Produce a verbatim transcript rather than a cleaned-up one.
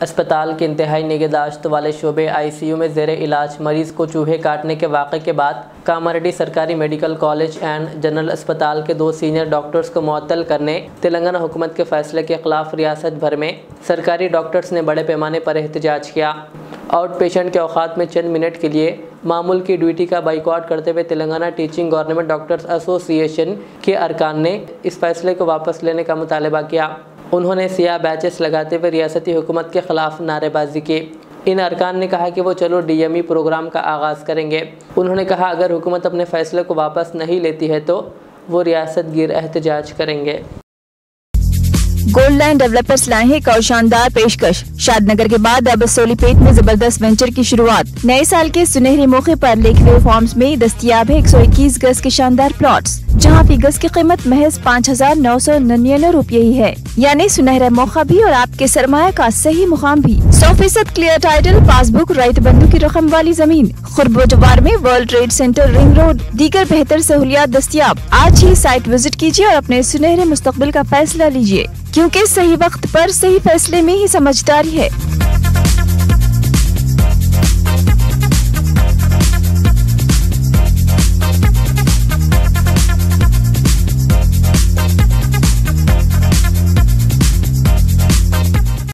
اسپتال کے انتہائی نگہداشت والے شعبے آئی سی یو میں زیر علاج مریض کو چوہے کاٹنے کے واقعے کے بعد کاماریڈی سرکاری میڈیکل کالج اینڈ جنرل اسپتال کے دو سینئر ڈاکٹرز کو معطل کرنے تلنگانہ حکومت کے فیصلے کے خلاف ریاست بھر میں سرکاری ڈاکٹرز نے بڑے پیمانے پر احتجاج کیا۔ آؤٹ پیشنٹ کے اوقات میں چند منٹ کے لیے معمول کی ڈیوٹی کا بائیکاٹ کرتے ہوئے تلنگانہ ٹیچنگ گورنمنٹ ڈاکٹرز ایسوسی ایشن کے ارکان نے اس فیصلے کو واپس لینے کا مطالبہ کیا۔ انہوں نے سیاہ بیچز لگاتے ہوئے ریاستی حکومت کے خلاف نعرے بازی کی۔ ان ارکان نے کہا کہ وہ چلو ڈی ایم ای پروگرام کا آغاز کریں گے۔ انہوں نے کہا اگر حکومت اپنے فیصلے کو واپس نہیں لیتی ہے تو وہ ریاست گیر احتجاج کریں گے۔ گولڈ لینڈ ڈیولپرز لائے ہیں ایک اور شاندار پیشکش۔ شاد نگر کے بعد اب سولی پیٹ میں زبردست وینچر کی شروعات۔ نئے سال کے سنہرے موقع پر لیک ویو فارمز میں دستیاب ہے ایک سو اکیس گز کے شاندار پلاٹس، جہاں فی گز کی قیمت محض پانچ ہزار نو سو ننانوے روپے ہی ہے، یعنی سنہرا موقع بھی اور آپ کے سرمایہ کا صحیح مقام بھی۔ سو فیصد کلیئر ٹائٹل، پاس بک، رائٹ بندو کی رقم والی زمین، قرب و جوار میں world trade centre, ring road, دیگر بہتر سہولیات دستیاب۔ آج ہی سائٹ وزٹ کیجیے اور اپنے سنہرے مستقبل کا فیصلہ لیجیے، کیونکہ صحیح وقت پر صحیح فیصلے میں ہی سمجھداری ہے۔